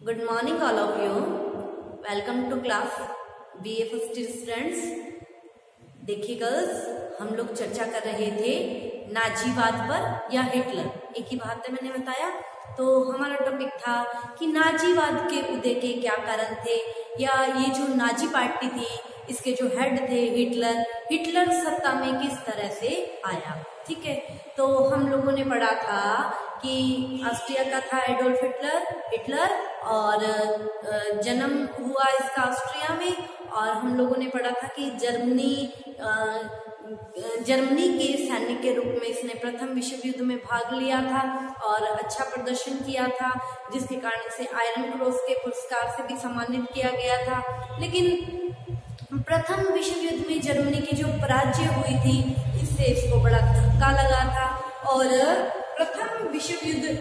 Good morning all of you. Welcome to class BA first students. देखिए girls, हम लोग चर्चा कर रहे थे नाजीवाद पर या हिटलर। एक ही बात है, मैंने बताया। तो हमारा टॉपिक था कि नाजीवाद के उदय के क्या कारण थे, या ये जो नाजी पार्टी थी इसके जो हेड थे हिटलर सत्ता में किस तरह से आया। ठीक है, तो हम लोगों ने पढ़ा था कि ऑस्ट्रिया का था एडोल्फ हिटलर और जन्म हुआ इसका ऑस्ट्रिया में। और हम लोगों ने पढ़ा था कि जर्मनी के सैनिक के रूप में इसने प्रथम विश्व युद्ध में भाग लिया था और अच्छा प्रदर्शन किया था, जिसके कारण इसे आयरन क्रॉस के पुरस्कार से भी सम्मानित किया गया था। लेकिन प्रथम विश्व युद्ध में जर्मनी की जो पराजय हुई थी, इससे इसको बड़ा धक्का लगा था और प्रथम विश्व युद्ध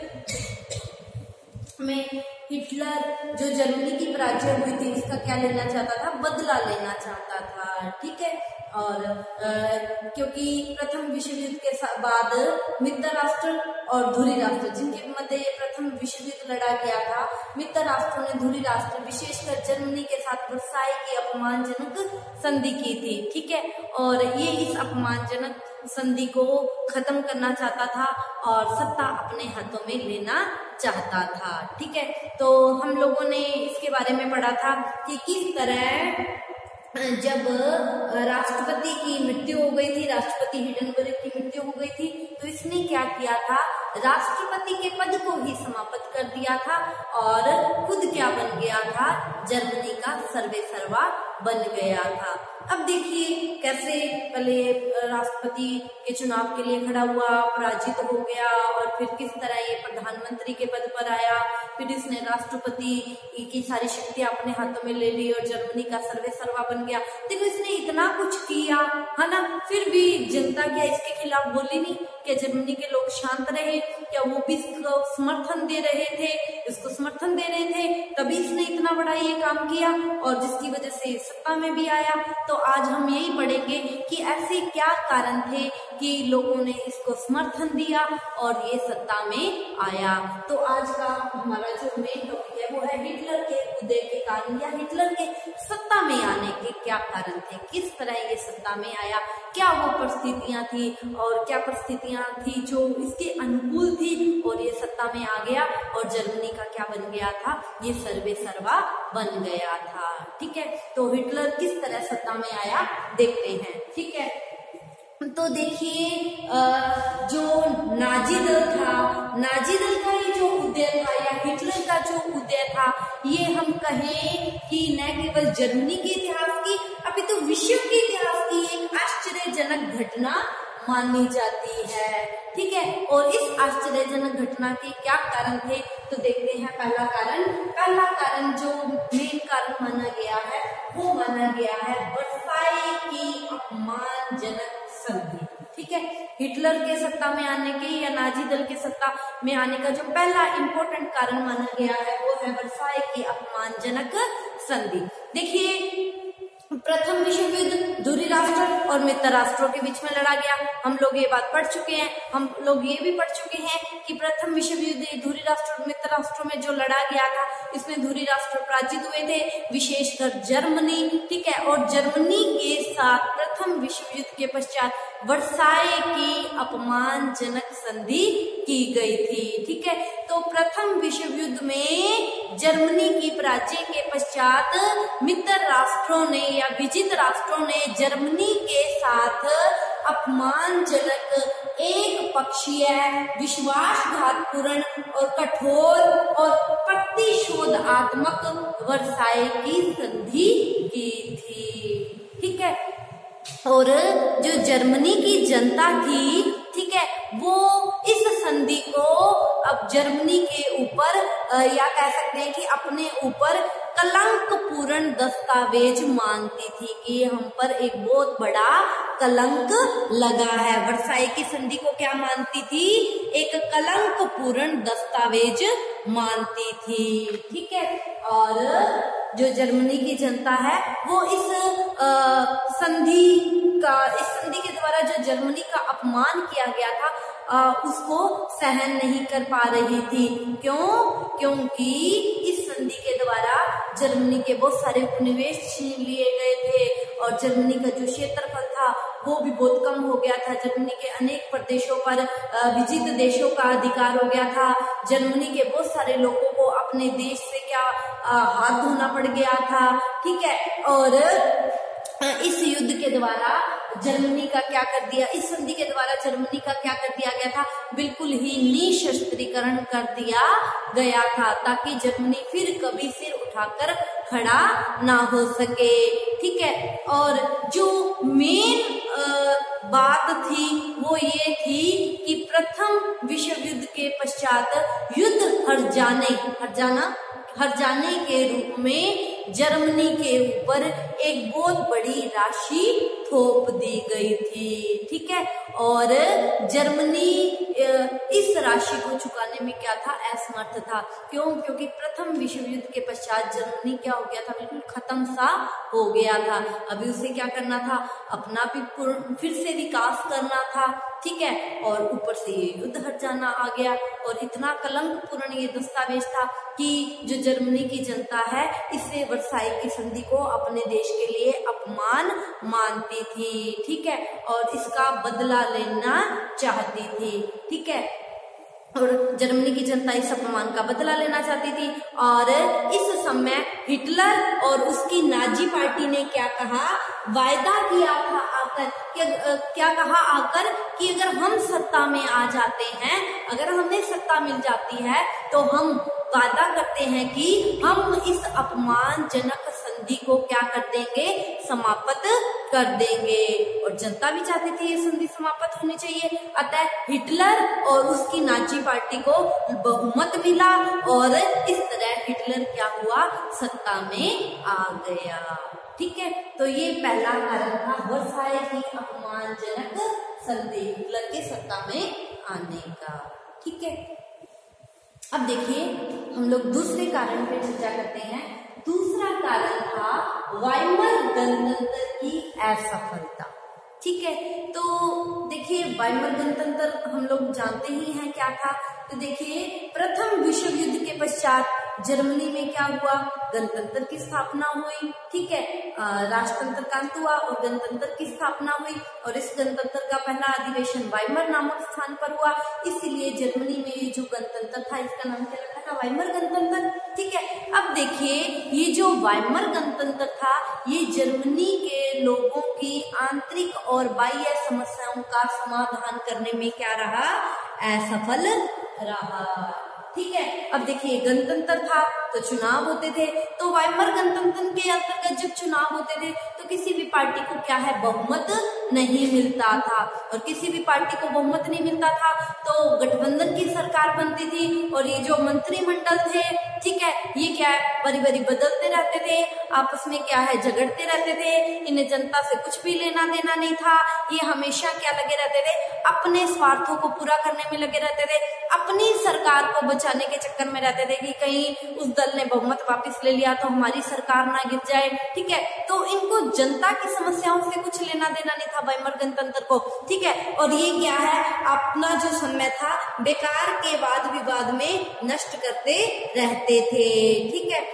में हिटलर जो जर्मनी की पराजय हुई थी इसका क्या लेना चाहता था, बदला लेना चाहता था। ठीक है, और क्योंकि प्रथम विश्व युद्ध के बाद मित्र राष्ट्र और धुरी राष्ट्र, जिनके मध्य ये प्रथम विश्व युद्ध लड़ा गया था, मित्र राष्ट्रों ने धुरी राष्ट्र विशेषकर जर्मनी के साथ वर्साई की अपमानजनक संधि की थी। ठीक है, और ये इस अपमानजनक संधि को खत्म करना चाहता था और सत्ता अपने हाथों में लेना चाहता था। ठीक है, तो हम लोगों ने इसके बारे में पढ़ा था कि किस तरह जब राष्ट्रपति की मृत्यु हो गई थी, राष्ट्रपति हिंडनबर्ग की मृत्यु हो गई थी, तो इसने क्या किया था, राष्ट्रपति के पद को ही समाप्त कर दिया था और खुद क्या बन गया था, जर्मनी का सर्वेसर्वा बन गया था। अब देखिए कैसे पहले राष्ट्रपति के चुनाव के लिए खड़ा हुआ, पराजित हो गया और फिर किस तरह ये प्रधानमंत्री के पद पर आया, फिर इसने राष्ट्रपति की सारी शक्तियां अपने हाथों में ले ली और जर्मनी का सर्वेसर्वा बन गया। देखो इसने इतना कुछ किया है ना, फिर भी जनता क्या इसके खिलाफ बोली नहीं? क्या जर्मनी के लोग शांत रहे? क्या वो भी इसको समर्थन दे रहे थे, इसको समर्थन दे रहे थे? तभी इसने इतना बड़ा ये काम किया और जिसकी वजह से सत्ता में भी आया। तो आज हम यही पढ़ेंगे कि ऐसे क्या कारण थे कि लोगों ने इसको समर्थन दिया और ये सत्ता में आया। तो आज का हमारा जो मेन टॉपिक है वो है हिटलर के उदय के कारण या हिटलर के सत्ता में आने के क्या कारण थे, किस तरह ये सत्ता में आया, क्या वो परिस्थितियां थी और क्या परिस्थितियां थी जो इसके अनुकूल थी और ये सत्ता में आ गया और जर्मनी का क्या बन गया था, ये सर्वेसर्वा बन गया था। ठीक है, तो हिटलर किस तरह सत्ता में आया देखते हैं। ठीक है, तो देखिए जो नाजी दल था, नाजी दल का ये जो उदय था या हिटलर का जो उदय था, ये हम कहें कि न केवल जर्मनी के इतिहास की अपितु विश्व के इतिहास की एक आश्चर्यजनक घटना मानी जाती है। ठीक है, और इस आश्चर्यजनक घटना के क्या कारण थे तो देखते हैं। पहला कारण जो मेन कारण माना गया है वो माना गया है वर्साई की अपमानजनक संधि। ठीक है, हिटलर के सत्ता में आने के या नाजी दल के सत्ता में आने का जो पहला इंपॉर्टेंट कारण माना गया है वो है वर्साई की अपमानजनक संधि। देखिए प्रथम विश्व युद्ध धुरी राष्ट्र और मित्र राष्ट्रों के बीच में लड़ा गया। हम लोग ये बात पढ़ चुके हैं, हम लोग ये भी पढ़ चुके हैं कि प्रथम विश्व युद्ध धुरी राष्ट्र और मित्र राष्ट्रों में जो लड़ा गया था, इसमें धुरी राष्ट्र पराजित हुए थे, विशेषकर जर्मनी। ठीक है, और जर्मनी के साथ प्रथम विश्व युद्ध के पश्चात वर्साई की अपमानजनक संधि की गई थी। ठीक है, तो प्रथम विश्व युद्ध में जर्मनी की पराजय के पश्चात मित्र राष्ट्रों ने या विजित राष्ट्रों ने जर्मनी के साथ अपमानजनक, एक पक्षीय, विश्वासघातपूर्ण और कठोर और प्रतिशोधात्मक वर्साई की संधि की थी। ठीक है, और जो जर्मनी की जनता थी, ठीक है, वो इस संधि को अब जर्मनी के ऊपर या कह सकते हैं कि अपने ऊपर कलंकपूर्ण दस्तावेज मानती थी कि हम पर एक बहुत बड़ा कलंक लगा है। वर्साई की संधि को क्या मानती थी, एक कलंकपूर्ण दस्तावेज मानती थी। ठीक है, और जो जर्मनी की जनता है वो इस संधि के द्वारा जो जर्मनी का अपमान किया गया था उसको सहन नहीं कर पा रही थी। क्यों? क्योंकि इस संधि के द्वारा जर्मनी के बहुत सारे उपनिवेश छीन लिए गए थे और जर्मनी का जो क्षेत्रफल था वो भी बहुत कम हो गया था। जर्मनी के अनेक प्रदेशों पर विजित देशों का अधिकार हो गया था। जर्मनी के बहुत सारे लोगों को अपने देश से हाथ धोना पड़ गया था, ठीक है। और इस युद्ध के द्वारा जर्मनी का क्या कर दिया, इस संधि के द्वारा जर्मनी का क्या कर दिया गया था, बिल्कुल ही निशस्त्रीकरण कर दिया गया था, ताकि जर्मनी फिर कभी सिर उठाकर खड़ा ना हो सके, ठीक है। और जो मेन बात थी वो ये थी कि प्रथम विश्व युद्ध के पश्चात युद्ध हर जाने के रूप में जर्मनी के ऊपर एक बहुत बड़ी राशि थोप दी गई थी, ठीक है। और जर्मनी इस राशि को चुकाने में क्या था, असमर्थ था। क्यों? क्योंकि प्रथम विश्व युद्ध के पश्चात जर्मनी क्या हो गया था, बिल्कुल खत्म सा हो गया था। अभी उसे क्या करना था, अपना भी फिर से विकास करना था, ठीक है। और ऊपर से ये युद्ध हट जाना आ गया और इतना कलंकपूर्ण ये दस्तावेज था कि जो जर्मनी की जनता है इससे वर्साई की संधि को अपने देश के लिए अपमान मानती थी, ठीक है, और इसका बदला लेना चाहती थी, ठीक है। और जर्मनी की जनता इस अपमान का बदला लेना चाहती थी। और इस समय हिटलर और उसकी नाजी पार्टी ने क्या कहा, वायदा किया था आकर, क्या कहा आकर कि अगर हम सत्ता में आ जाते हैं, अगर हमें सत्ता मिल जाती है तो हम वादा करते हैं कि हम इस अपमानजनक संधि को क्या कर देंगे, समाप्त कर देंगे। और जनता भी चाहती थी ये संधि समाप्त होनी चाहिए। अतः हिटलर और उसकी नाजी पार्टी को बहुमत मिला और इस तरह हिटलर क्या हुआ, सत्ता में आ गया, ठीक है। तो ये पहला कारण था वर्साई की अपमानजनक संधि, हिटलर के सत्ता में आने का, ठीक है। अब देखिए हम लोग दूसरे कारण पे चर्चा करते हैं। दूसरा कारण था वाइमर गणतंत्र की असफलता, ठीक है। तो देखिए वाइमर गणतंत्र हम लोग जानते ही हैं क्या था। तो देखिए प्रथम विश्व युद्ध के पश्चात जर्मनी में क्या हुआ, गणतंत्र की स्थापना हुई, ठीक है। राष्ट्रतंत्र का अंत हुआ और गणतंत्र की स्थापना हुई और इस गणतंत्र का पहला अधिवेशन वाइमर नामक स्थान पर हुआ। इसीलिए जर्मनी में ये जो गणतंत्र था इसका नाम क्या रखा था, वाइमर गणतंत्र, ठीक है। अब देखिए ये जो वाइमर गणतंत्र था ये जर्मनी के लोगों की आंतरिक और बाह्य समस्याओं का समाधान करने में क्या रहा, असफल रहा, ठीक है। अब देखिए गणतंत्र था तो चुनाव होते थे, तो वाइमर गणतंत्र के अंतर्गत जब चुनाव होते थे तो किसी भी पार्टी को क्या है, बहुमत नहीं मिलता था। और किसी भी पार्टी को बहुमत नहीं मिलता था तो गठबंधन की सरकार बनती थी और ये जो मंत्रिमंडल थे, ठीक है, ये क्या है, बारी बारी बदलते रहते थे, आपस में क्या है, झगड़ते रहते थे, इन्हें जनता से कुछ भी लेना देना नहीं था। ये हमेशा क्या लगे रहते थे, अपने स्वार्थों को पूरा करने में लगे रहते थे, अपनी सरकार को बचाने के चक्कर में रहते थे कि कहीं उस दल ने बहुमत वापस ले लिया तो हमारी सरकार ना गिर जाए, ठीक है। तो इनको जनता की समस्याओं से कुछ लेना देना नहीं था वाइमर गणतंत्र को, ठीक है। और ये क्या है, अपना जो समय था बेकार के वाद विवाद में नष्ट करते रहते थे, ठीक है।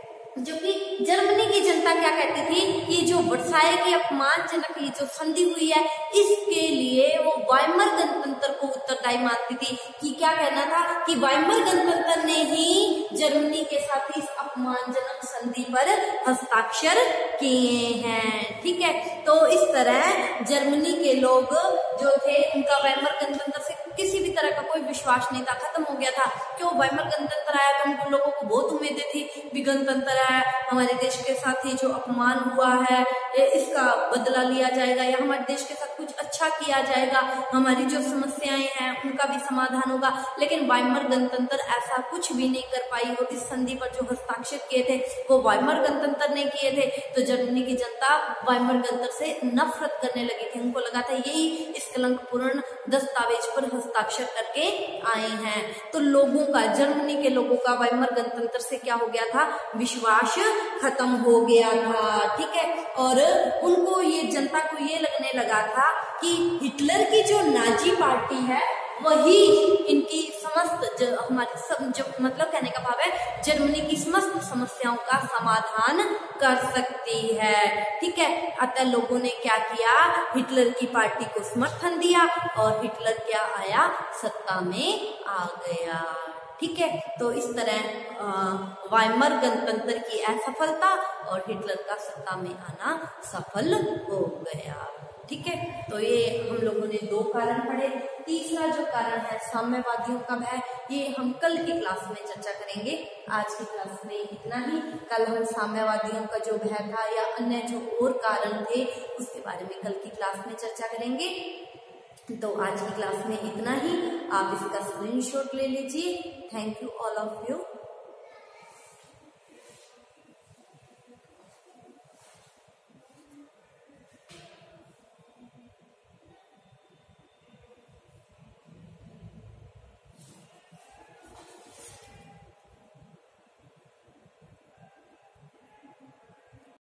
जो कि जर्मनी की जनता क्या कहती थी कि जो वर्साई की अपमानजनक ये जो संधि हुई है इसके लिए वो वाइमर गणतंत्र को उत्तरदायी मानती थी। कि क्या कहना था कि वाइमर गणतंत्र ने ही जर्मनी के साथ इस अपमानजनक संधि पर हस्ताक्षर किए हैं, ठीक है। तो इस तरह जर्मनी के लोग जो थे उनका वाइमर गणतंत्र से किसी भी तरह का कोई विश्वास नहीं था, खत्म हो गया था। क्यों, वाइमर गणतंत्र आया तो उनको लोगों को बहुत उम्मीदें थी भी गणतंत्र है, हमारे देश के साथ ही जो अपमान हुआ है इसका बदला लिया जाएगा या हमारे देश के साथ कुछ अच्छा किया जाएगा, हमारी जो समस्याएं हैं उनका भी समाधान होगा। लेकिन वाइमर गणतंत्र ऐसा कुछ भी नहीं कर पाई और इस संधि पर जो हस्ताक्षर किए थे वो वाइमर गणतंत्र ने किए थे। तो जर्मनी की जनता वाइमर गणतंत्र से नफरत करने लगी थी, उनको लगा था यही इस कलंकपूर्ण दस्तावेज पर हस्ताक्षर करके आए हैं। तो लोगों का, जर्मनी के लोगों का वाइमर गणतंत्र से क्या हो गया था, विश्वास खत्म हो गया था, ठीक है। और उनको ये, जनता को ये लगने लगा था कि हिटलर की जो नाजी पार्टी है वही इनकी समस्त हमारी सब जो मतलब कहने का भाव है जर्मनी की समस्त समस्याओं का समाधान कर सकती है। ठीक है, अतः लोगों ने क्या किया, हिटलर की पार्टी को समर्थन दिया और हिटलर क्या आया, सत्ता में आ गया। ठीक है, तो इस तरह वाइमर गणतंत्र की असफलता और हिटलर का सत्ता में आना सफल हो गया। ठीक है, तो ये हम लोगों ने 2 कारण पढ़े। तीसरा जो कारण है साम्यवादियों का भय, ये हम कल की क्लास में चर्चा करेंगे। आज की क्लास में इतना ही। कल हम साम्यवादियों का जो भय था या अन्य जो और कारण थे उसके बारे में कल की क्लास में चर्चा करेंगे। तो आज की क्लास में इतना ही। आप इसका स्क्रीनशॉट ले लीजिए। Thank you all of you.